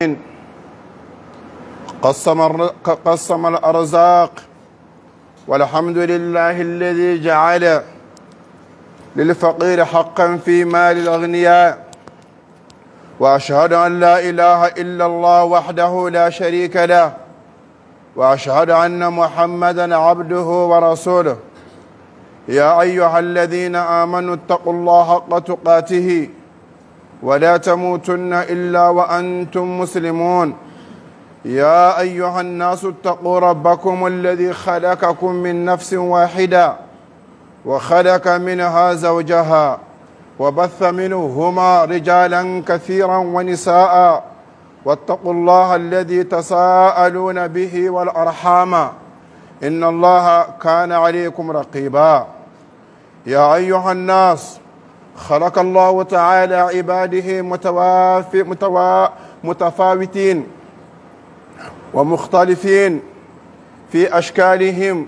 قسم الأرزاق. والحمد لله الذي جعل للفقير حقا في مال الأغنياء. وأشهد أن لا إله إلا الله وحده لا شريك له، وأشهد أن محمدا عبده ورسوله. يا أيها الذين آمنوا اتقوا الله حق تقاته ولا تموتن إلا وأنتم مسلمون. يا أيها الناس اتقوا ربكم الذي خلقكم من نفس واحدة وخلق منها زوجها وبث منهما رجالا كثيرا ونساء. واتقوا الله الذي تساءلون به والأرحام إن الله كان عليكم رقيبا. يا أيها الناس خلق الله تعالى عباده متفاوتين ومختلفين في أشكالهم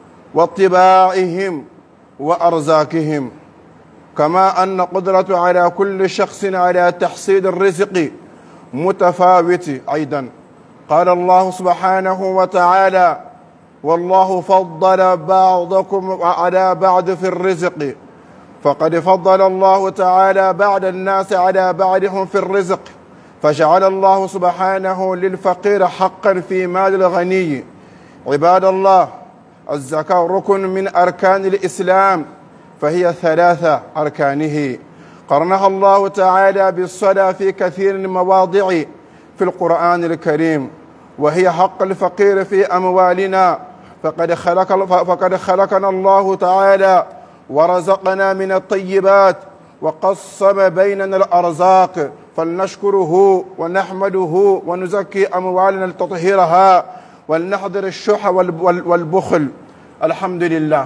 وطباعهم وأرزاقهم، كما أن قدرة على كل شخص على تحصيل الرزق متفاوت أيضا. قال الله سبحانه وتعالى: والله فضل بعضكم على بعض في الرزق. فقد فضل الله تعالى بعض الناس على بعضهم في الرزق، فجعل الله سبحانه للفقير حقا في مال الغني. عباد الله، الزكاة ركن من أركان الإسلام، فهي 3 أركانه قرنها الله تعالى بالصلاة في كثير من المواضع في القرآن الكريم، وهي حق الفقير في أموالنا. فقد خلقنا الله تعالى ورزقنا من الطيبات وقسم بيننا الأرزاق، فلنشكره ونحمده ونزكي أموالنا لتطهيرها ولنحذر الشح والبخل. الحمد لله.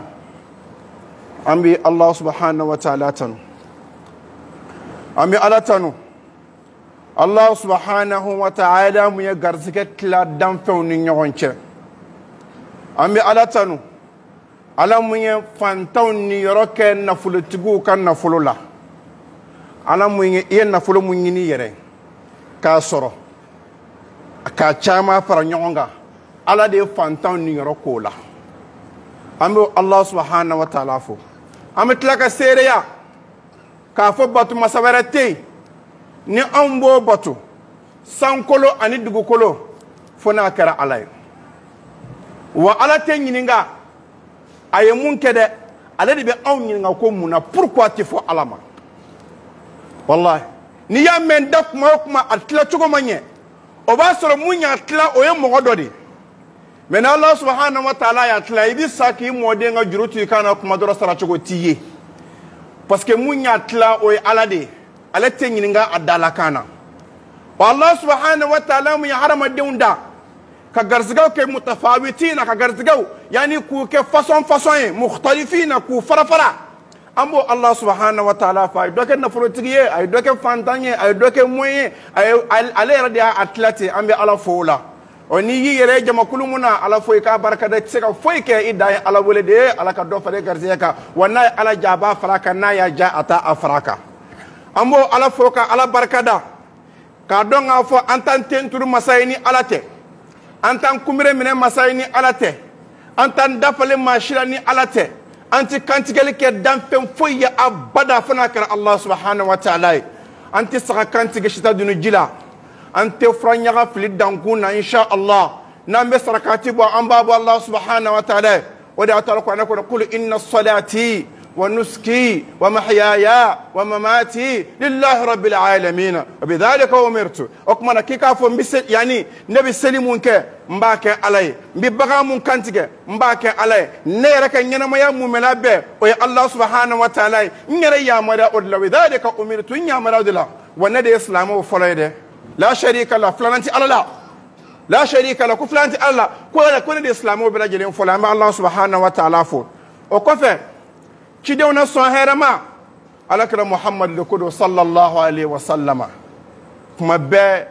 أمي الله سبحانه وتعالى تنو أمي على تنو الله سبحانه وتعالى مي غرزكت لا دم فوني نيونچه. أمي على تنو على مي فانتوني يروك نفلو تبو كان نفلو لا على مي ين نفلو منيني يره كاسورو كاچاما فرنيونغا على دي فانتوني يروكو لا. أمي الله سبحانه وتعالى فو أمي تلاك سيريا كافو باتو مساورتي ni ambo batu sankolo ani dugukolo fona kara alay wa ala te nyininga aye mun kede ala de be aw nyininga ko muna pourquoi ti fo alama. Wallahi ni ya men dak kuma atla chugo manye o ba soro munya atla o ye mogododi men Allah subhanahu wa ta'ala ya atla ibi saki mode nga jurutu kana kuma doro sara chugo tiye parce que munya atla o ye ala de ala te nyininga adala kana. wa Allah subhanahu wa ta'ala mu ya harama deunda ka garzigaw ke mutafawitina ka garzigaw yani ku ke façon mukhtalifina ku farafara ambo Allah subhanahu wa ta'ala fa doke na frotiye ay doke fantanye ay doke moye ay ale radia atlati ambe ala fola oni yi yere jama kulumuna ala foy ka baraka de seka foy ke idaya ala wolede ala ka do fare garziyaka wana ala jaba faraka na ya ja ata afraka ambo ala foka ala barkada ka donga fo antan tenturu masayni alate antan kumire mine masayni alate antan dafale mashira ni alate anti kantigele ke dampen foya abada fana kara Allah subhanahu wa ta'ala anti saka kantige shita dunu jila anti franya ga fili dankuna insha Allah nambe sarakati bo ambabu Allah subhanahu wa ta'ala wada ta'ala ko anako qul inna salati ونسكي ومحياي ومماتي لله رب العالمين وبذلك أمرت. أكمل كيكافو يعني نبي سليمونك مباك علي ببغا منكنتك مباك علي نيرك ينما يا مؤمنابه ويا الله سبحانه وتعالى نيري يا مرا أدلا وبذلك أمرت يا مرا أدلا وندي إسلام وفلايده لا شريك له فلانتي الله لا شريك له كفلانتي الله كل دي إسلام وبرجلين فلان الله سبحانه وتعالى فو وكفى كدونا صهرما على كلام محمد لكودو صلى الله عليه وسلم كما با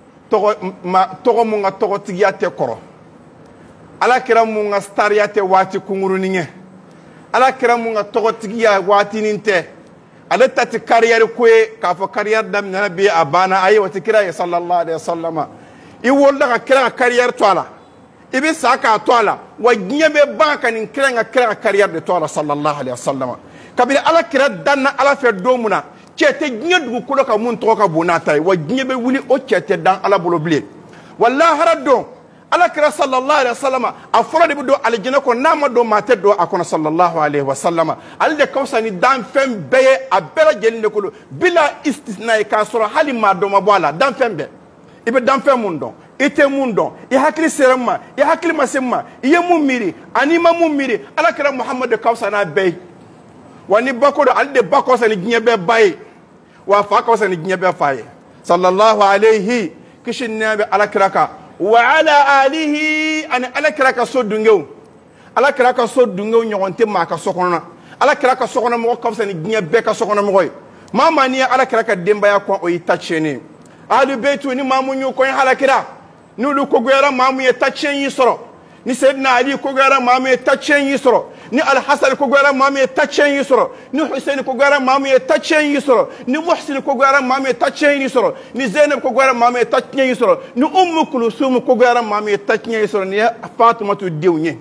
توغو مونغا توغو تياتي كورو على كلام مونغا ستارياتي واتي كونغرونينيه على كلام مونغا توغو تيا واتي نينتي ale tati carrière koye k'a fɔ carrière daminɛna bi a banna ayi o tɛ kira ye sallallahu alaihi wasallam i wolola ka kira ka carrière to a la i bɛ sa k'a to a la wa diɲɛ bɛ ban ka nin kira ka carrière de to a la sallallahu alaihi wasallam kabini ala kira danna ala fɛ don min na cɛ tɛ diɲɛ dugukolo kan mun tɔgɔ ka bon n'a ta ye wa diɲɛ bɛ wuli o cɛ tɛ dan ala bolo bilen wa lahara don ala kira sallallahu alaihi wasallam a fɔlɔ de bɛ don alijinɛ kɔnɔ n'a ma don maa tɛ don a kɔnɔ sallallahu alaihi wasallam ale de ka fisa ni danfɛn bɛɛ ye a bɛɛ lajɛlen de kolo bila istisna ye k'a sɔrɔ hali maa dɔ ma bɔ a la danfɛn bɛɛ i bɛ danfɛn mun dɔn i tɛ mun dɔn i hakili sera mun ma i hakili ma se mun ma i ye mun miiri ani ma mun miiri ala kira muhamadu de ka fisa n'a bɛɛ ye wa ni ba ko don ale de ba ka fisa ni diɲɛ bɛɛ ba ye wa fa ka fisa ni diɲɛ bɛɛ fa ye sallallahu alaihi kisi ni nɛɛma bɛ ala kira kan wa ala alihi ani ala kira ka so dungew ala kira ka so dungew ɲɔgɔn tɛ maa ka so kɔnɔ na ala kira ka so kɔnɔ mɔgɔ ka fisa ni diɲɛ bɛɛ ka so kɔnɔ mɔgɔ ye maa maa n'i ye ala kira ka denbaya kɔn o y'i ta tiɲɛnen ahlu beitu ni maa mun y'u kɔn halakira n'olu kogoyara maa mun ye ta tiɲɛ y'i sɔrɔ ni sayidina ali kogoyara maa mun ye ta tiɲɛ y'i sɔrɔ ni alhasan kogoyara maa mun ye ta tiɲɛ y'i sɔrɔ ni husaini kogoyara maa mun ye ta tiɲɛ y'i sɔrɔ ni muhsin kogoyara maa mun ye ta tiɲɛ y'i sɔrɔ ni zainab kogoyara maa mun ye ta tiɲɛ y'i sɔrɔ ni ummu kulsum kogoyara maa mun ye ta tiɲɛ y'i sɔrɔ ni ye fatumatu denw ye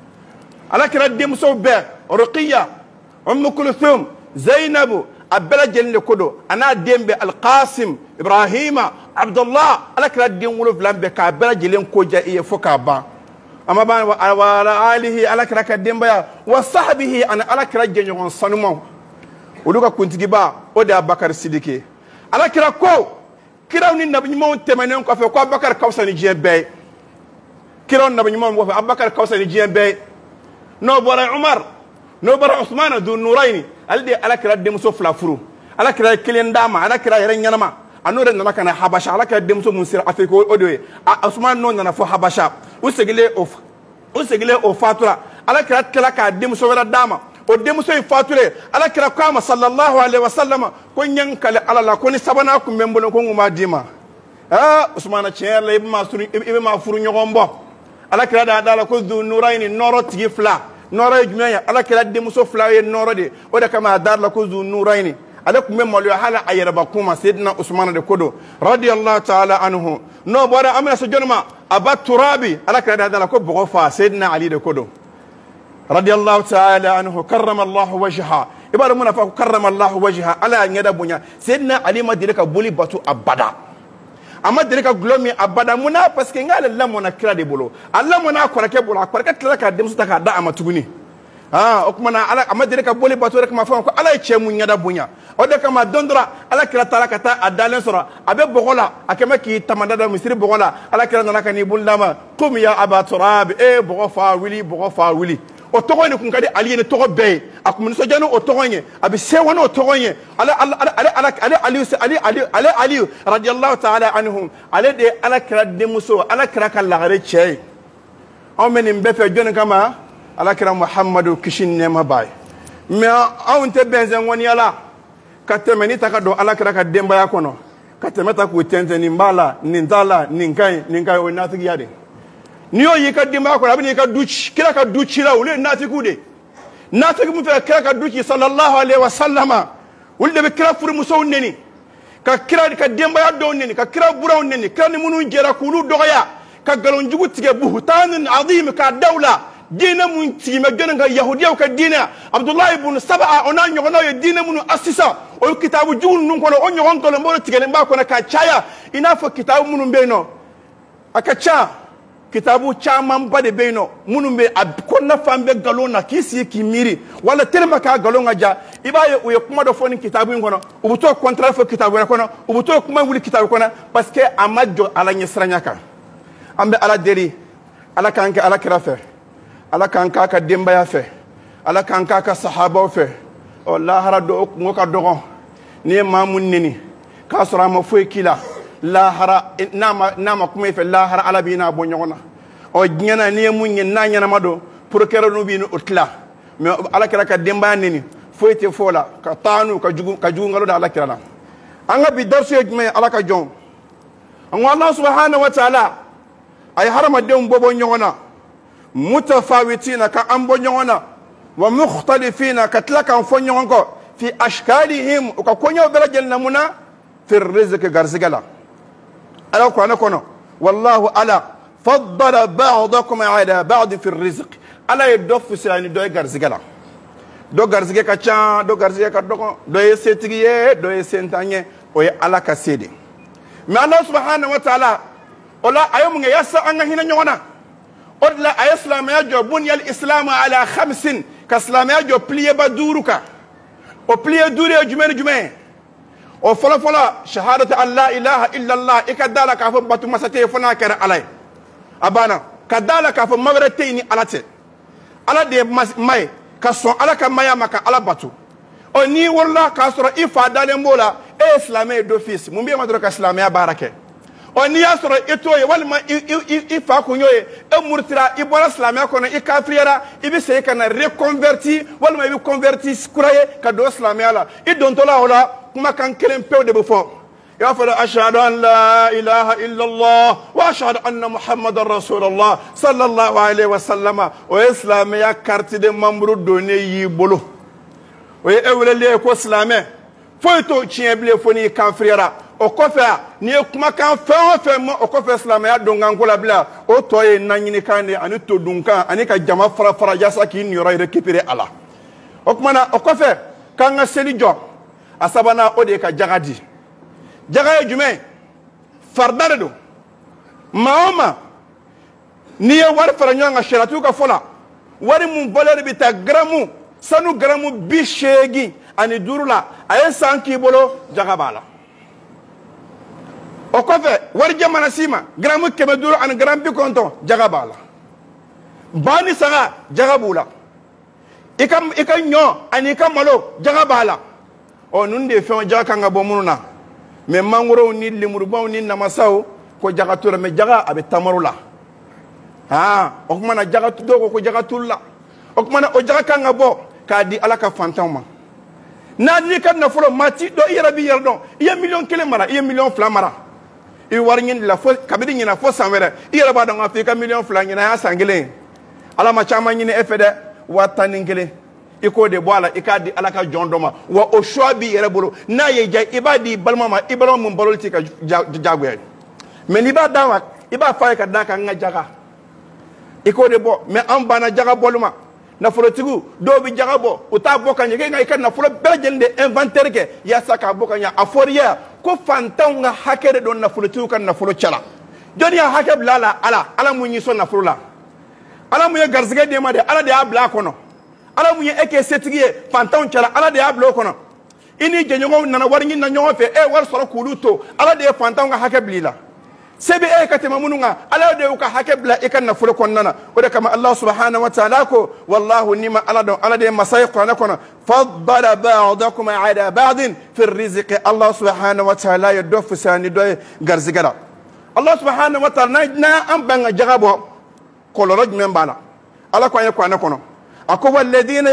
ala kira denmusow bɛɛ ruqiya ummu kulsum zainabu a bɛɛ lajɛlen de ko don a n'a den bɛɛ alqasim ibrahima abdullah ala kira den 7 bɛɛ k'a bɛɛ lajɛlen ko diya i ye fo k'a ban amma ban wa ala alihi ala kira ka denbaya wa sahbihi ana ala kira jɛɲɔgɔn sanumaw olu ka kuntigiba o de abakar sidiki ala kira ko kiraw ni nabi ɲumanw tɛmɛnen kɔfɛ ko abakar ka fisa ni diɲɛ bɛɛ ye kiraw nabi ɲumanw kɔfɛ abakar ka fisa ni diɲɛ bɛɛ ye n'o bɔra umar n'o bɔra usman du nurayni ale de ala kira denmuso 2 furu ala kira ye 1 d'a ma ala kira yɛrɛ ɲɛnama a n'o de nana ka na habasha ala kira denmuso mun sera afiriki o de ye usman n'o nana fɔ habasha u segilen o fatura ala kira tila k'a denmuso wɛrɛ d'a ma o denmuso in fatulen ala kira ko a ma sallallahu alaihi wasallam ko n ye n kale ala la ko ni sabanan kun bɛ n bolo ko n kun b'a d'i ma usman tiɲɛ yɛrɛ la i bɛ ma furu ɲɔgɔn bɔ ala kira da la ko zu nurayni nɔrɔ tigi 2 nɔrɔ ye jumɛn ye ala kira denmuso 2 ye nɔrɔ de o de kama a da la ko zu nurayni ale kun bɛ maloya hali a yɛrɛbakun ma sayidina usman de ko don radiyallahu ta'ala anhu n'o bɔra an bɛna se jɔnni ma aba turabi ala kira da la ko bɔgɔ fa sayidina ali de ko don radiyallahu ta'ala anhu karrama allahu wajha i b'a dɔn mun na fɔ karrama allahu wajha ala y'a ɲɛda bonya sayidina ali ma deli ka boli bato abada a ma deli ka gulɔ min abada mun na parce que n k'ale lamɔna kira de bolo a lamɔna a kɔrɔkɛ bolo a kɔrɔkɛ tilala k'a denmuso ta k'a da a ma tuguni o kuma na ala a ma deli ka boli bato de kama fɔ ko ala ye cɛ mun ɲɛda bonya o de kama don dɔ la ala kira taara ka taa a dalen sɔrɔ a bɛ bɔgɔ la a kɛ mɛ k'i tamada da misiri bɔgɔ la ala kira nana ka n'i bolo d'a ma komi ya aba turabi bɔgɔ fa wuli bɔgɔ fa wuli o tɔgɔ in kun ka di ali ye ni tɔgɔ bɛɛ ye a kun nisɔndiya ni o tɔgɔ ye a bɛ sewa n'o tɔgɔ ye ale aliyu radiyallahu ta'ala anhu ale de ye ala kira denmuso ala kira ka lagare cɛ ye anw bɛ nin bɛɛ fɛ jɔnni kama ala kira muhamadu kisi ni nɛɛma b'a ye mɛ anw tɛ bɛnsɛn ŋɔniya la ka tɛmɛ ni ta ka don ala kira ka denbaya kɔnɔ ka tɛmɛ ta k'u tɛntɛn nin b'a la nin t'a la nin ka ɲi o ye natigiya de n'i y'o y'i ka denbaya kɔnɔ a bɛ n'i ka du ci kira ka du ci la olu ye natigiw de natigi min fɛ kira ka du ci sallallahu alaihi wa sallama olu de bɛ kira furumusow neni ka kira ka denbaya dɔw neni ka kira buraw neni kira ni minnu jɛra k'olu dɔgɔya ka nkalonjugu tigɛ buhutanin azim k'a daw la diinɛ mun tigimɛ jɔnni ka yahudiyaw ka diinɛ abdullahi ibn saba'a o n'a ɲɔgɔnnaw ye diinɛ minnu asisa o kitabu jugu ninnu kɔnɔ o ɲɔgɔn nkalonbolo tigɛlen b'a kɔnɔ ka caya i n'a fɔ kitabu minnu bɛ yen nɔ a ka ca kitabu camanba de bɛ yen nɔ minnu bɛ a kɔnɔna fan bɛ nkalon na k'i sigi k'i miiri wala tellement k'a nkalon ka ja i b'a ye u ye kuma dɔ fɔ nin kitabu in kɔnɔ u bɛ t'o contraire fɔ kitabu wɛrɛ kɔnɔ u bɛ t'o kuma wuli kitabu kɔnɔ parce que a ma jɔ ala ɲɛsiranya kan an bɛ ala deli ala k'an kɛ ala kira fɛ ala k'an k'a ka denbaya fɛ ala k'an k'a ka sahabaw fɛ ɔ lahara dɔ o kungo ka dɔgɔ n'i ye maa mun neni k'a sɔrɔ a ma foyi k'i la lahara n'a ma kuma i fɛ lahara ala b'i n'a bɔ ɲɔgɔn na ɔ diɲɛ na n'i ye mun ye n'a ɲɛnama don porokɛrɛ n'u b'i ni o tila mɛ ala kɛra ka denbaya neni foyi tɛ fɔ o la ka taa n'u ka jugu nkalo da ala kira la an ka bi darisu ye jumɛn ye ala ka jɔn an ko ala subahanahu wa taala a ye hadamadenw bɔ ɲɔgɔn na mutafawitina ka an bɔ ɲɔgɔn na wa mukhtalifina ka tila k'an fɔ ɲɔgɔn kɔ fi ashkalihim o ka konyo bela jel namuna fi rizq garzigala ala ko anakono wallahu ala faddala ba'dakum ala ba'd fi rizq ala yadofu sani do garzigala do garzige ka cha do garzige ka do setigi do sentanye o ye ala ka sede mais Allah subhanahu wa ta'ala ola ayum nga yassa anga hina nyona odla ay islam ya jo bunya al islam ala khamsin ka islam ya jo plié ba duruka o plié dure jume o fola shahadatu an la ilaha illa allah ikadala ka fo batu masate fona kara alay abana kadala ka fo mabrate ni alate ala de may ka son ala ka maya maka ala batu o ni wala ka soro ifa dale mbola e islamé d'office mumbi ma do ka islamé barake o ni ya soro etoye walma ifa ko nyoye e murtira ibora islamé ko na ikafriera ibi se kana reconverti walma ibi converti kuraye ka do islamé ala I dontola wala kuma kan kelen pew de befo ya fa ashhadu an la ilaha illa allah wa ashhadu anna muhammadar rasulullah sallallahu alaihi wasallama o islamé ya carte de membre donné yi bolo o ye ewele ko islamé foi to chienble foni kan frère o kofa ni kuma kan fe mo o kofa islamé ya dongan ko la bla o to ye nanyini kande ani to dunkan ani ka jama fara jasa ki ni yoro récupérer ala o kuma na o kofa kan nga seli jo asabana o de ka jagadi jagaye jume fardare do maoma ni ye war fara nyanga sheratu ka fola wari mun valeur bi ta gramu sanu gramu bishegi ani durula ayen sanki bolo jagabala o kofe wari jamana sima gramu keme duru ani gram bi konton jagabala bani saga jagabula ika nyo ani ika malo jagabala o nunde fe jaga nga bomununa me mangoro ni limurbaw ni namasaw ko jagatura me jaga abe tamarula o kuma na jagatu do ko jagatulla o kuma na o jaga kanga bo ka di alaka fantama na ni kan na folo mati do irabi yerdo iya million kele mara iya million fla mara I warñin la fo kabidi ñina fo samere ira ba da Afrika million fla ñina ya sangile ala ma chama ñine efede watani ngele iko de boala ikadi alaka jondoma wa o shobi yere bolo na ye jay ibadi balmama ibalom mun boloti ka jagwe mais ni ba dawa iba fay ka daka nga jaga iko de bo mais am bana jaga boluma na folo tigu do bi jaga bo uta bokanya ke nga ikan na folo belgel de inventaire ke ya saka bokanya aforia ko fantan nga hakere don na folo tigu kan na folo chala joni ya hakeb lala ala munyi so na folo la ala mu ye garzige de ma de ala de abla kono ala mu ye eke setigie fantan chala ala de ablo kono ini jenyo nana warngi na nyofe e war soro kuluto ala de fantan nga hakeb lila sebe e katema mununga ala de uka hakebla ikan na fulo konnana o de kama Allah subhanahu wa ta'ala ko wallahu nima ala de masayq na kono faddala ba'dakum ala ba'd fi rizqi Allah subhanahu wa ta'ala yadofu sani do garzigara Allah subhanahu wa ta'ala na ambanga jagabo koloroj membala ala ko yakwana kono ako walladhina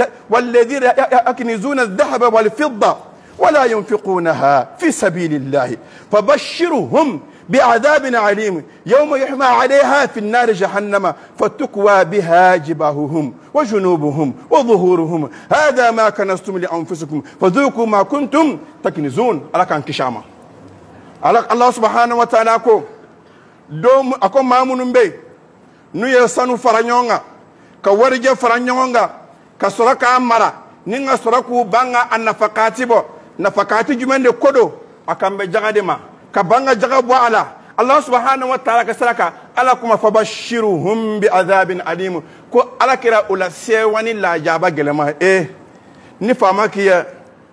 yaknizuna adh-dhahaba wal fidda ولا ينفقونها في سبيل الله فبشرهم بعذاب عليم يوم يحمى عليها في النار جهنم فتكوى بها جباههم وجنوبهم وظهورهم هذا ما كنزتم لأنفسكم فذوقوا ما كنتم تكنزون على كان كشامة على الله سبحانه وتعالى دوم أكو مامون بي نوية سانو فرانيونغا كورجة فرانيونغا كسرقة أمارا نينغا سرقوا بانغا النفقاتي بو nafakati jumende kodo akambe jagadema kabanga jagabu ala Allah subhanahu wa ta'ala kasaraka ala kuma fabashiruhum bi adhabin alim ko ala kira ula sewani la jaba gelema ni fama kiya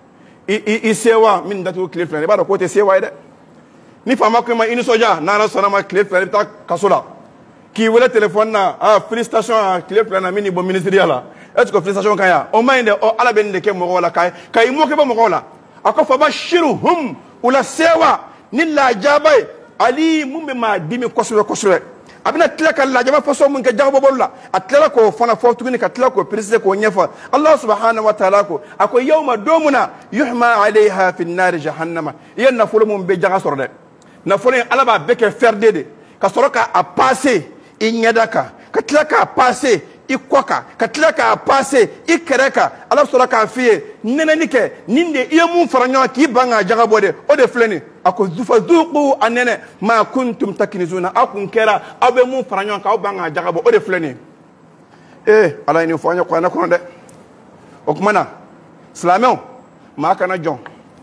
I sewa min datu clip ba da ko te sewa ide ni fama ko ma ini soja na sona ma clip ta kasula ki wala telephone na félicitation clip na mini bo ministériel est-ce que félicitation kaya o mainde o ala ben de ke mo wala kay mo ke ba mo wala ako fabashiruhum ula sewa nilla jabai ali mumbe ma dimi kosure abina tlaka la jaba faso mun ka jabo bolla atlaka ko fana fotu ni ka tlaka ko prise ko nyefa Allah subhanahu wa ta'ala ko ako yawma domuna yuhma alaiha fi an-nar jahannama yanna fulum be jaga sorde na fulin alaba beke ferdede ka soroka a passer inyadaka ka tlaka a passer i koka ka tila k'a passe i kɛrɛ kan ala sɔrɔ k'a f'i ye nɛnɛni kɛ nin de i ye mun fara ɲɔgɔn k'i ban k'a jagabɔ de o de filɛ nin a ko fazuqu a nɛnɛ ma kuntum taknizuna aw kun kɛra aw bɛ mun fara ɲɔgɔn kan aw ban k'a jagabɔ o de filɛ nin ala ye nin fɔ an ye kuranɛ kɔnɔ dɛ o tuma na silamɛw maa kana jɔn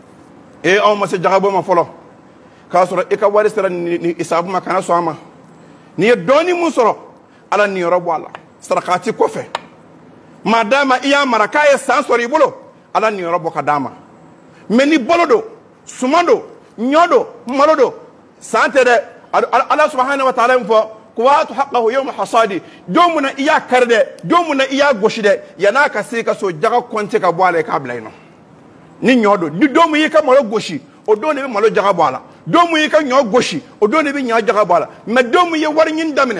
aw ma se jagabɔ ma fɔlɔ k'a sɔrɔ i ka wari sera nin isabu ma kana sɔn a ma n'i ye dɔɔni mun sɔrɔ ala nin yɔrɔ bɔ a la sarakati kɔfɛ maa d'a ma i y'a mara k'a ye san sɔrɔ i bolo ala nin yɔrɔ bɔ ka d'a ma mɛ ni bolo don suman don ɲɔ don malo don san tɛ dɛ ala subahana wa taala min fɔ ko waatu haqqahu yawma hasadi don mun na i y'a kari dɛ don mun na i y'a gosi dɛ yan'a ka se ka so jaga kɔnte ka bɔ a la i k'a bila yen nɔ ni ɲɔ don ni don mun y'i ka malo gosi o don de bɛ malo jaga bɔ a la don mun y'i ka ɲɔ gosi o don de bɛ ɲɔ jaga bɔ a la mɛ don mun ye wari ɲini daminɛ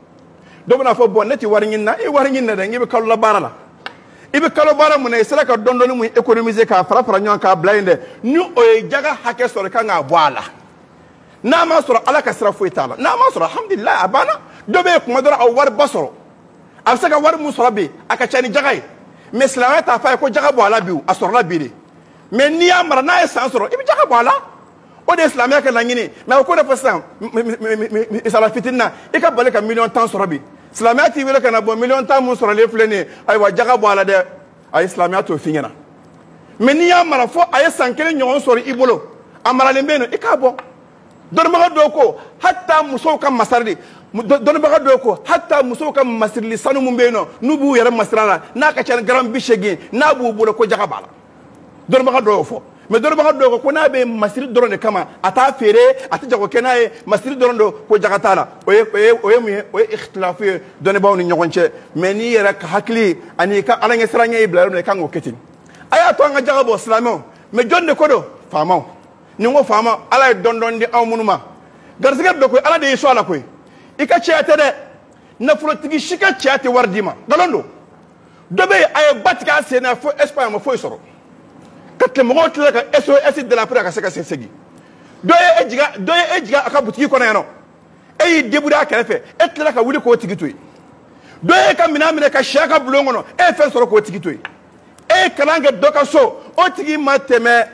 dɔ bɛna fɔ bɔn ne tɛ wari ɲini na i wari ɲini na dɛ n bɛ kalo la baara la i bɛ kalo baara mun na i sera ka dɔɔni mun économiser k'a fara fara ɲɔgɔn k'a bila yen dɛ ni o ye jaga hakɛ sɔrɔ i kan k'a bɔ a la n'a ma sɔrɔ ala ka sira foyi t'a la n'a ma sɔrɔ alhamdulilayi a banna dɔ bɛ yen kuma dɔ la a wari ba sɔrɔ a bɛ se ka wari mun sɔrɔ bi a ka ca ni jaga ye mɛ silamɛya t'a fɔ a ye ko jaga bɔ a la bi a sɔrɔla bi de mɛ n'i y'a mara n'a ye san sɔrɔ i bɛ jaga bɔ a la o de ye silamɛya ka laɲini mɛ a ko de fɔ sisan misala fitinin na i ka bali ka miliyɔn 10 sɔrɔ bi silamɛya t'i wele ka na bɔ miliyɔn 10 mun sɔrɔlen filɛ nin ye ayiwa jaga bɔ a la dɛ ayi silamɛya t'o f'i ɲɛna mɛ n'i y'a mara fo a ye san 1 ɲɔgɔn sɔrɔ i bolo a maralen bɛ yen nɔ i k'a bɔ dɔnnibaga dɔw ko hata musow ka masarili dɔnnibaga dɔw ko hata musow ka masirili sanu mun bɛ yen nɔ n'u b'u yɛrɛ masira la n'a ka ca ni garan 80 n'a b'u bolo ko jaga b'a la dɔnnibaga dɔw y'o fɔ mɛ dɔnnibaga dɔw ko n'a bɛ masiri dɔrɔn de kama a t'a feere a tɛ jago kɛ n'a ye masiri dɔrɔn don ko jaga t'a la o ye mun ye o ye ikhtilafu ye dɔnnibaw ni ɲɔgɔn cɛ mɛ n'i yɛrɛ ka hakili ani ka ala ɲɛ siran ɲɛ y'i bila yɔrɔ min na i kan k'o kɛ ten a y'a to an ka jaga bɔ silamɛw mɛ jɔn de ko don faamaw ni n ko faama ala ye dɔn di anw minnu ma garisɛgɛ dɔ koyi ala de y'i sɔn a la koyi i ka cɛya tɛ dɛ nafolotigi si ka cɛya tɛ wari d'i ma nkalon don dɔ bɛ yen a ye ba tigɛ a sen na fo espoir ma foyi sɔrɔ ka tile mɔgɔw tilala ka SOS de la pour ka se ka segin dɔ ye e jiga a ka butigi kɔnɔ yan nɔ e y'i débrouiller a kɛrɛfɛ e tilala ka wuli k'o tigi to yen dɔ ye ka minɛn minɛ ka sɛ ka bulon kɔnɔ e ye fɛn sɔrɔ k'o tigi to yen e ye kalan kɛ dɔ ka so o tigi ma tɛmɛ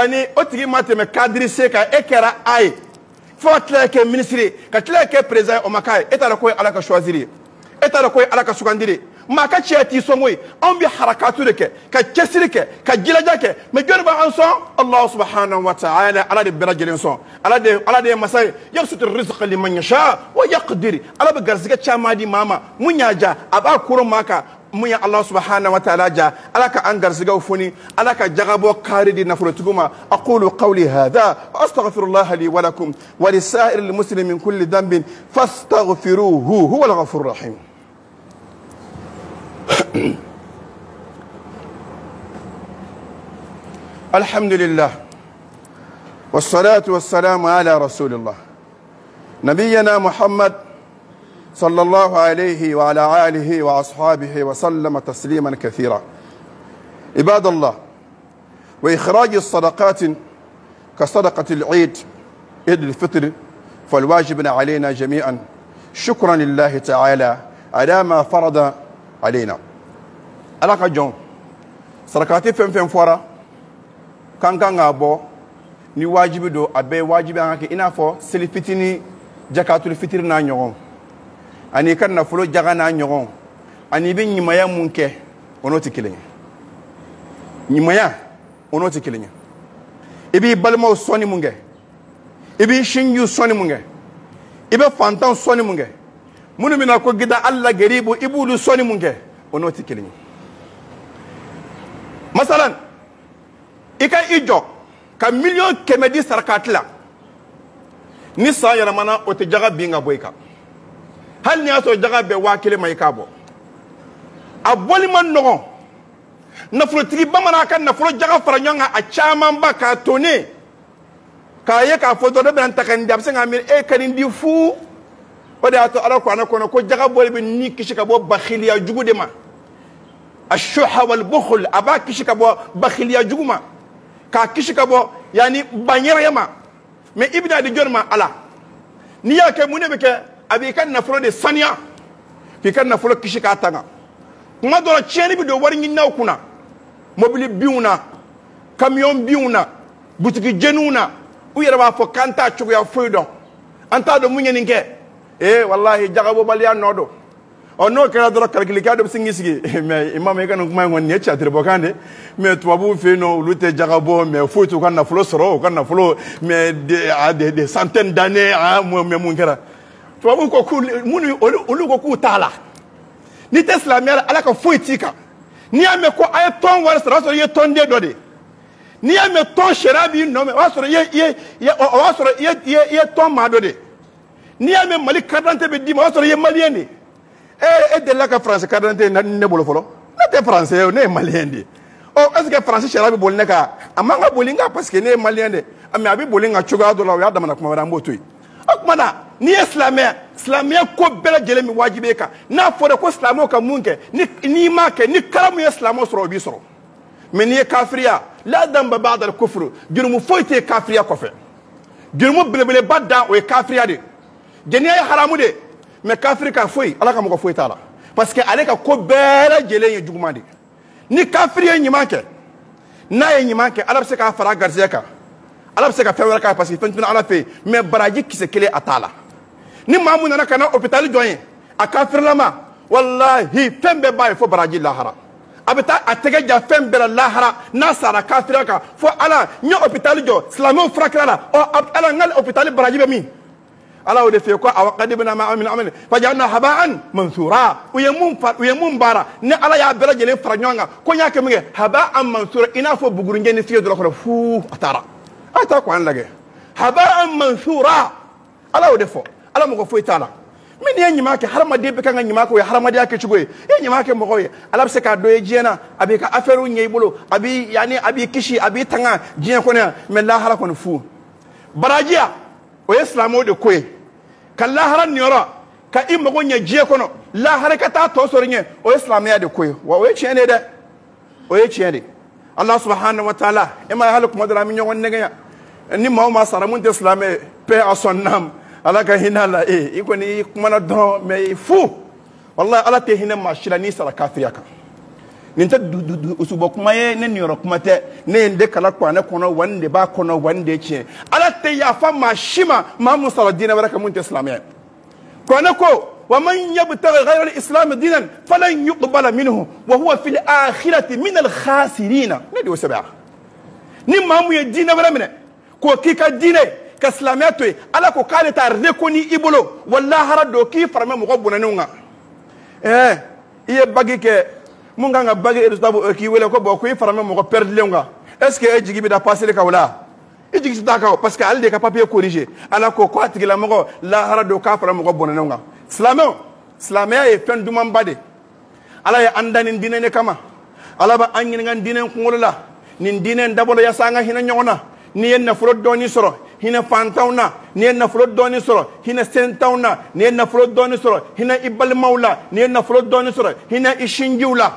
kadiri se kan e kɛra a ye fo ka tila ka kɛ ministre ye ka tila ka kɛ président o ma k'a ye e t'a dɔn k'o ye ala ka choisir ye e t'a dɔn k'o ye ala ka sugandiri ye maa ka cɛya t'i sɔn koyi anw bɛ harakatu de kɛ ka cɛsiri kɛ ka jilaja kɛ mɛ jɔnni b'an sɔn alahu subhanahu wa ta'ala ala de bɛɛ lajɛlen sɔn ala de ye masa ye yabsutu rizqa liman yasha wa yaqdir ala bɛ garisɛgɛ caman di maa ma mun y'a ja a b'a koron maa kan mun ye ala subhanahu wa ta'ala ja ala ka an garisɛgɛw foni ala ka jagabɔ kaari di nafolotigiw ma aqulu qawli hadha wa astaghfirullah li wa lakum wa lisa'ir almuslimin min kulli dhanbin fastaghfiruhu huwa al-ghafurur rahim الحمد لله والصلاة والسلام على رسول الله نبينا محمد صلى الله عليه وعلى آله وأصحابه وسلم تسليما كثيرا عباد الله وإخراج الصدقات كصدقة العيد عيد الفطر فالواجب علينا جميعا شكرا لله تعالى على ما فرض علينا alaka jɔn sarakati fɛn fɛn fɔra kan kan k'a bɔ ni wajibi don a bɛɛ wajibi an ka kɛ i n'a fɔ seli fitini jakatul fitiri n'a ɲɔgɔn ani ka nafolo jaga n'a ɲɔgɔn ani i bɛ ɲumanya mun kɛ o n'o tɛ kelen ye ɲumanya o n'o tɛ kelen ye i b'i balimaw sɔnni mun kɛ i b'i sinjiw sɔnni mun kɛ i bɛ fantanw sɔnni mun kɛ minnu bɛna ko gida alla geribu i b'olu sɔnni mun kɛ o n'o tɛ kelen ye masalan i ka i jɔ ka miliyɔn 100 di sarakati la ni san yɛlɛmana o tɛ jaga bin ka bɔ i kan hali ni y'a sɔrɔ jaga bɛɛ 1000 ma i k'a bɔ a bɔli ma nɔgɔn nafolotigi bamanan ka nafolo jaga fara ɲɔgɔn kan a caman ba k'a toni k'a ye k'a fɔ dɔ ne bɛna n ta ka nin di a bɛ se k'a miiri e ka nin di fu o de y'a to ala kuranɛ kɔnɔ ko jaga bɔli bɛ ni kisi ka bɔ bakhiliya jugu de ma ashuha wal bukhl a b'a kisi ka bɔ bakhiliya jugu ma k'a kisi ka bɔ yani banyɛrɛya ma mɛ i bɛna di jɔnni ma ala n'i y'a kɛ mun de bɛ kɛ a b'i ka nafolo de saniya k'i ka nafolo kisi k'a tanga kuma dɔ la tiɲɛni bɛ don wari ɲininaw kunna mobili binw na camion binw na butigi jeniw na u yɛrɛ b'a fɔ k'an t'a cogoya foyi dɔn an t'a dɔn mun ye nin kɛ wallahi jagabɔbaliya nɔ don n'o kɛra dɔrɔn kalikilikɛ dɔ bɛ sin k'i sigi mais imam i ka nin kuma in kɔni nin ye cɛtiribɔkan de mais tubabuw fɛ yen nɔ olu tɛ jagabɔ mais foyi t'u ka nafolo sɔrɔ u ka nafolo mais des centaines d'années mais mun kɛra tubabuw ko olu ko k'u t'a la n'i tɛ silamɛya la ala ka foyi t'i kan n'i y'a mɛn ko a ye tɔn wari sɔrɔ o y'a sɔrɔ i ye tɔnden dɔ de n'i y'a mɛn tɔn sariya b'i nɔ minɛ o y'a sɔrɔ i ye tɔn maa dɔ de n'i y'a mɛn mali carte d'identité bɛ d'i ma o y'a sɔrɔ i ye maliyɛn de e delila ka faransi carte d'identité ne bolo fɔlɔ ne tɛ faransɛ ye ne ye maliyɛn de est ce que faransi sariya bɛ boli ne kan a man ka boli n kan parce que ne ye maliyɛn de mais a bɛ boli n kan cogoya dɔ la o y'a damana kuma wɛrɛ an b'o to yen o tuma na n'i ye silamɛya ko bɛɛ lajɛlen min wajibi e kan n'a fɔra ko silamɛw ka mun kɛ n'i m'a kɛ ni karamu ye silamɛw sɔrɔ o b'i sɔrɔ mais n'i ye kafiriya la damba ba'da al-kufr jurumu foyi tɛ kafiriya kɔfɛ jurumu belebeleba dan o ye kafiriya de jɛniya ye haramu de mais kafiri ka foyi ala ka mɔgɔ foyi t'a la parce que ale ka ko bɛɛ lajɛlen ye juguman de ni kafiri ye ɲuman kɛ n'a ye ɲuman kɛ ala bɛ se k'a fara a garisɛgɛ kan ala bɛ se ka fɛn wɛrɛ k'a parce que fɛn tɛmɛna ala fɛ yen mais baraji kisɛ kelen a t'a la ni maa mun nana ka na hôpital jɔ ye a kafirilama wallahi fɛn bɛɛ b'a ye fo baraji lahara a bɛ taa a tɛgɛ ja fɛn bɛɛ la lahara n'a sara kafiriya kan fo ala n ye hôpital jɔ silamɛw furakɛla la ala n ka hôpital baraji bɛ min ala o de fɛ yen ko awa qadimna ma amina amina fajalna haba'an mansura u ye mun baara ni ala y'a bɛɛ lajɛlen fara ɲɔgɔn kan ko n y'a kɛ min kɛ haba'an mansura i n'a fɔ bugurinjɛ ni fiɲɛ dɔrɔn kɔnɔ fuu a taara a taa ko an lajɛ haba'an mansura ala o de fɔ ala mɔgɔ foyi t'a la min n'i ye ɲuman kɛ hadamaden bɛɛ kan ka ɲuman kɛ o ye hadamadenya kɛcogo ye i ye ɲuman kɛ mɔgɔw ye ala bɛ se k'a dɔ ye diɲɛ na a b'i ka affaire ɲɛ i bolo a b'i kisi a b'i tanga diɲɛ kɔnɔ yan mais lahara kɔni fu barajiya o ye silamɛw de ko ye ka lahara niyɔrɔ ka i mago ɲɛ diɲɛ kɔnɔ lahara ka taa tɔ sɔrɔ ɲɛ o ye silamɛya de ko ye wa o ye tiɲɛ de ye dɛ o ye tiɲɛ de ala subhanahu wa taala e ma ye hali kuma dɔ la an bɛ ɲɔgɔn nɛgɛ yan ni maa o maa sara mun tɛ silamɛ ye paix à son âme ala ka hinɛ la i kɔni i kumana dɔrɔn mais fu wallahi ala tɛ hinɛ maa si la n'i sara kafiriya kan nin tɛ usubɔ kuma ye ne niyɔrɔ kuma tɛ ne ye n de kala kuranɛ kɔnɔ wa nin de b'a kɔnɔ wa nin de ye tiɲɛ ala tɛ yafa maa si ma maa mun sara diinɛ wɛrɛ kan mun tɛ silamɛya ye kuranɛ ko wa man yabtaghi ghayra al-islam diinan falan yuqbala minhu wa huwa fil akhirati min al-khasirina ne de y'o sɛbɛn ni maa mun ye diinɛ wɛrɛ minɛ k'o k'i ka diinɛ ka silamɛya to yen ala ko k'ale t'a reconnu i bolo wa lahara don k'i fara mɛ mɔgɔ bɔnɛnenw kan i ye bagi kɛ mun kan ka bagi résultat k'i wele ko bon ko i fara mɛ mɔgɔ perdilenw kan est ce que e jigi bɛ da passeli kan o la i jigi tɛ taa kan parce que ale de ka papier corrigé ala ko k'a tigilamɔgɔ lahara don k'a fara mɔgɔ bɔnɛnenw kan silamɛya ye fɛn dumanba de ala ye an da nin diinɛ de kama ala bɛ an ɲininka diinɛ kunkolo la nin diinɛ dabɔla yaasa an ka hinɛ ɲɔgɔn na n'i ye nafolo dɔɔni sɔrɔ hinɛ fantanw na n'i ye nafolo dɔɔni sɔrɔ hinɛ sentanw na n'i ye nafolo dɔɔni sɔrɔ hinɛ i balimaw la n'i ye nafolo dɔɔni sɔrɔ hinɛ i sinjiw la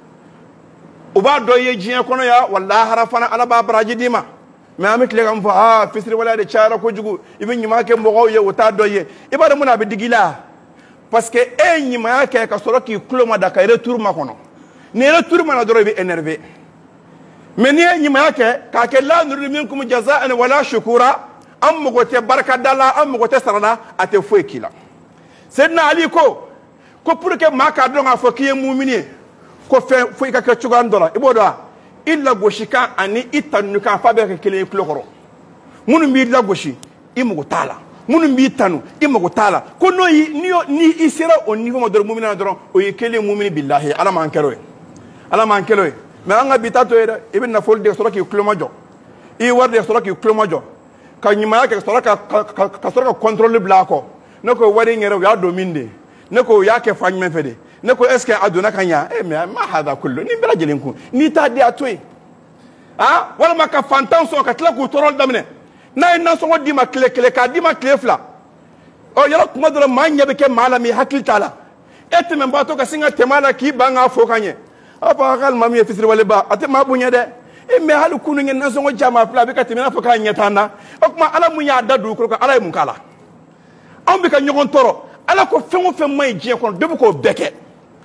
u b'a dɔn i ye diɲɛ kɔnɔ yan wa lahara fana ala b'a baraji d'i ma mais an bɛ tile ka min fɔ fisiriwaleya de cayara kojugu i bɛ ɲuman kɛ mɔgɔw ye o t'a dɔn i ye i b'a dɔn mun na a bɛ digi i la parce que e ye ɲumanya kɛ ka sɔrɔ k'i tulo ma da ka retour makɔnɔ ni retour mana dɔrɔn i bɛ énervé mais n'i ye ɲumanya kɛ k'a kɛ la nuridu minkum jaza'an wala shukura an mago tɛ barikada la an mago tɛ sara la a tɛ foyi k'i la Seydina Ali ko pour que maa k'a dɔn k'a fɔ k'i ye mumini ye ko fɛn fo i ka kɛ cogoya dɔ la i b'o dɔn wa i lagosikan ani i tanukan f'a bɛ kɛ kelen ye tulo kɔrɔ minnu b'i lagosi i mago t'a la minnu b'i tanu i mago t'a la ko ni i sera o niveau ma dɔrɔn mumini na dɔrɔn o ye kelen mumini billahi ala m'an kɛr'o ye ala m'an kɛr'o ye mais an ka bi ta to ye dɛ i bɛ nafolo de sɔrɔ k'i tulo majɔ i ye wari de sɔrɔ k'i tulo majɔ ka ɲumanya kɛ ka sɔrɔ ka contrôle bila a kɔ ne ko wari in yɛrɛ o y'a don min de ne ko o y'a kɛ fa jumɛn fɛ de ne ko est ce que a donna ka ɲa mais ma hada kullu nin bɛɛ lajɛlen kun n'i t'a di a to yen walima ka fantan sɔn ka tila k'u tɔɔrɔ daminɛ n'a ye nasɔngɔ d'i ma tile kelen k'a d'i ma tile fila yɔrɔ kuma dɔ la maa ɲɛ bɛ kɛ maa la mais hakili t'a la e tɛmɛbaatɔ ka sin ka tɛmɛ a la k'i ban k'a fɔ ka ɲɛ a fɔ a ka alimami ye fisiriwaleba a tɛ maa bonya dɛ mais hali kunu ye nasɔngɔ caman fila a bɛ ka tɛmɛ i n'a fɔ k'a ɲɛ t'an na o tuma ala mun y'a da dugukolo kan ala ye mun k'a la anw bɛ ka ɲɔgɔn tɔɔrɔ ala ko fɛn o fɛn ma ɲi diɲɛ kɔnɔ dɔ bɛ k'o bɛɛ kɛ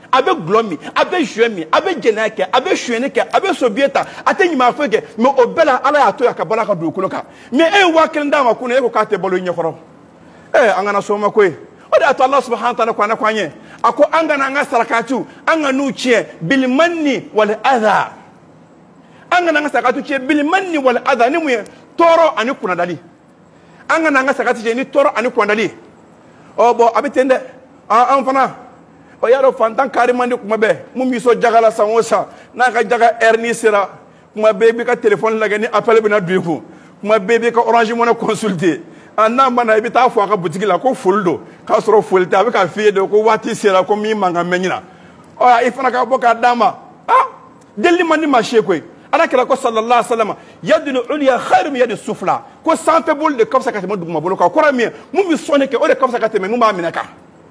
abe glomi abe juemi abe jenake abe shueneke abe sobieta ateni ma fege me obela ala ya to ya kabala ka du kuloka me wa kenda ma kuna ko ka te bolo nyekoro angana so ma koy o da to Allah subhanahu wa ta'ala kwana kwanye ako angana nga sarakatu anga nuchie bil manni wal adha angana nga sarakatu chie bil manni wal adha ni mu toro ani kuna dali angana nga sarakatu chie ni toro ani kuna dali o bo abitende an fana o yaro fantan karimandi kuma be mum mi so jagala sanwosa na ka jaga erni sira kuma bebe ka telephone la gani appel bi na duiku kuma bebe ka orange mo na consulter anna mana ibi ta fo ka boutique la ko fuldo ka soro fulta avec ka fiye de ko wati sira ko mi manga menyina o ifana ka boka dama delli mani ma shekoy ala kala ko sallallahu alaihi wasallam yadul ulya khairum yad sufla ko santé bol de comme ça ka te mo duguma bolo ka ko rami mum bi sonne ke o de comme ça ka te me mum ba minaka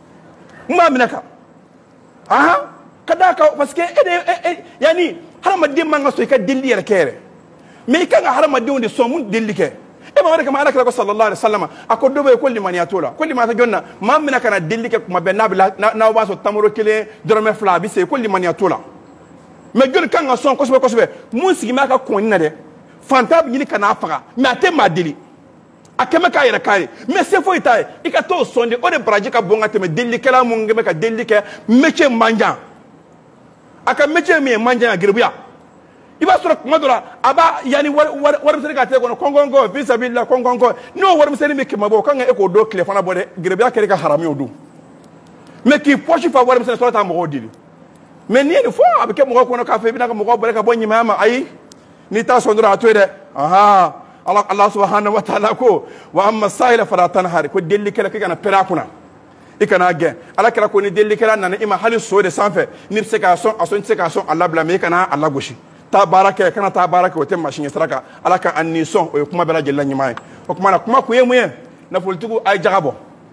kadaka parce que yani harama dimma nga so ka delli yere kere mais kanga harama de wonde so mun delli ke ma wada kama alaka sallallahu alaihi wasallam akodo be kolli man yatola kolli ma ta jonna ma mina kana delli ke kuma be na ba so tamoro kele dorome fla bi se kolli man yatola mais jon kanga son ko so mun sigi ma ka konni na de fantab yini kana faga mais ate ma delli akeme ka yere kare mais c'est fo itaye ikato sonde o de braji ka bonga te me delli kala mun ngeme ka delli ke meche manja aka meche me manja girbuya iba sura madura aba yani war misali ka te kono kongongo visa billah kongongo no war misali me kemabo kanga e ko do clé fana bode girbuya kere ka harami odu mais ki pochi fa war misali sura ta mo dili mais ni fo abike mo ko no ka fe bi na ko mo bore ka bonyi mama ayi ni ta sondura atoede Allah subhanahu wa ta'ala ko wa amma sa'ila fala tanhar ko delli kala kana perakuna ikana gen ala kala ko ni delli kala nan ima hali so de sanfe ni sekason ason sekason Allah bla me kana Allah goshi tabaraka kana tabaraka o tem machine saraka ala ka annison o kuma bela jella nyima o kuma na kuma ko yemuye na politiku ay jagabo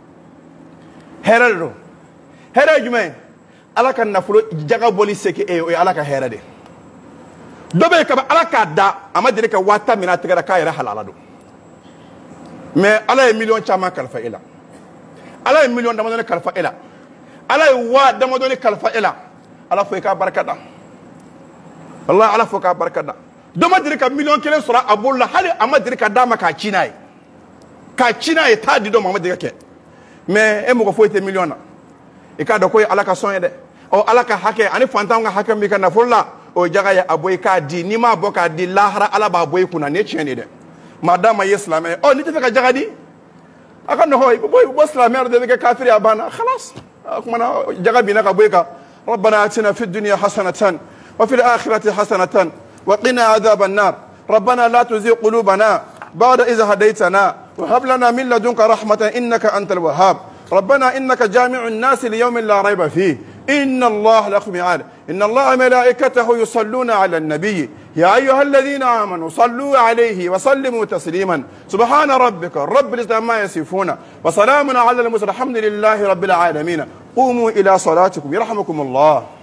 heraldo herajuma ala kan na fulo jagabo li seke o ala ka herade dobe ka ala ka da amadire ka wata mina tigara ka yara halalado mais ala e million chama kalfa ila ala e million damadone kalfa ila ala e wa damadone kalfa ila ala fo ka barakada Allah ala fo ka barakada domadire ka million kelen sura abulla hali amadire ka dama ka chinai ta di do mamadire ke mais e mo ko fo te million na e ka do ko ala ka son de o ala ka hake ani fantanga hake mi ka na fulla o jaga ya aboy ka di ni ma boka di lahara ala ba boy kuna ne chene de madama islam o ni te ka jaga di aka no hoy boy bo islam de ke kafiri abana خلاص kuma jaga bi na ka boy ka ربنا آتنا في الدنيا حسنة وفي الآخرة حسنة وقنا عذاب النار ربنا لا تزغ قلوبنا بعد إذ هديتنا وهب لنا من لدنك رحمة إنك أنت الوهاب ربنا إنك جامع الناس ليوم لا ريب فيه إن الله لكم ميعاد إن الله ملائكته يصلون على النبي يا أيها الذين آمنوا صلوا عليه وسلموا تسليما سبحان ربك رب العزة عما يصفون وسلام على المرسلين الحمد لله رب العالمين قوموا إلى صلاتكم يرحمكم الله.